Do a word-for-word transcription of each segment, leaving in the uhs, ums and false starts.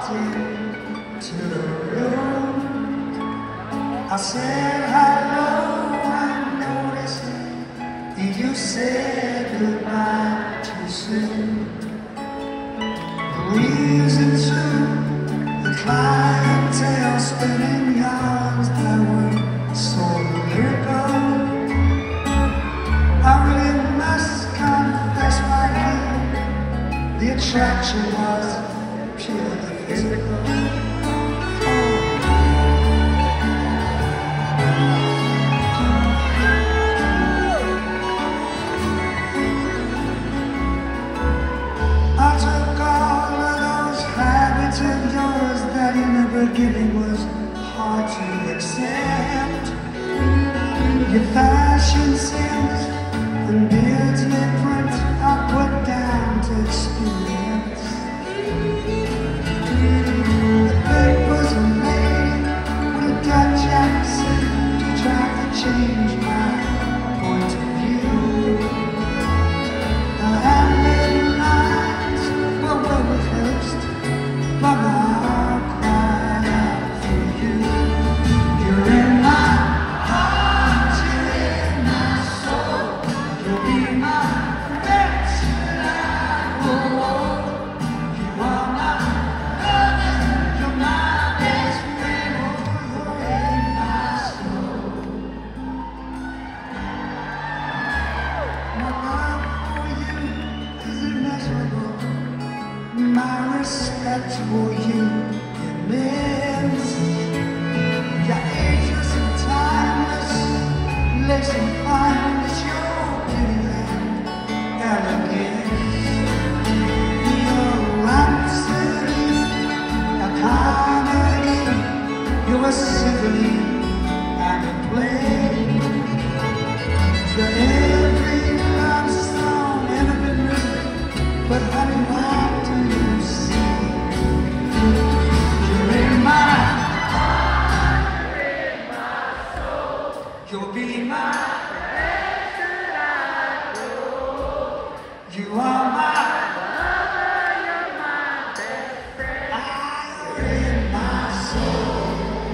walked into the room. I said hello, I noticed you said goodbye too soon. The reason to the clientele spinning yarns that were so lyrical. I really must confess, my dear, the attraction was purely physical. Giving was hard to accept. Your fashion sense and beards lip print I put down to experience. The babe was a lady with a Dutch accent who tried to change my point of view. The handwritten lines were well rehearsed, but my my respect for you immense. Your ageless and timeless, lace and fineness, your beauty and elegance. Your rhapsody, a comedy, you're a symphony and a play. Your every love song ever been written, but honey, why? You'll be my best that I know. You are my lover, you're my best friend. Ah, you're in my soul.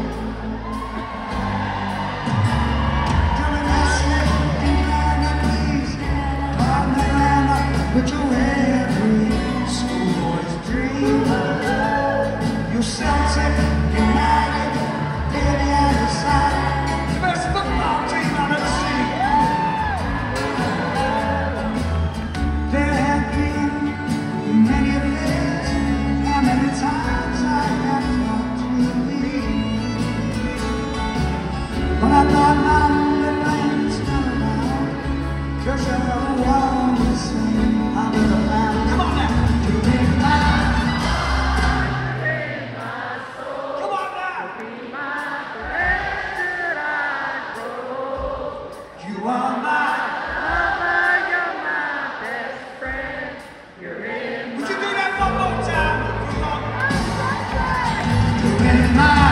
Come and ask me, Indiana, please. Pardon the grammar, but you're every schoolboy's dream. You're Celtic, United, Penny and the side. When I thought my little plans fell around, cause you're all the same, I would have found. Come on now! You be my heart, you be my soul. Come on now! You be my best that I grow. You are my lover, you're my best friend. You're in. Would you do that one more time? Come on. You're in my.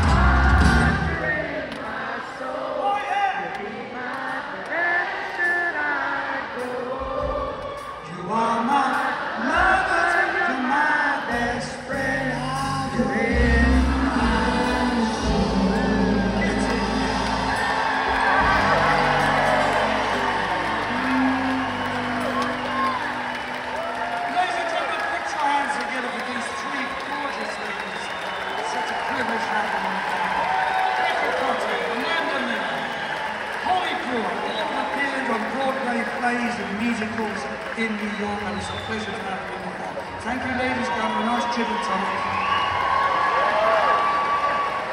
Plays and musicals in New York, and it's a pleasure to have you here. Thank you, ladies, for having a nice trip and time.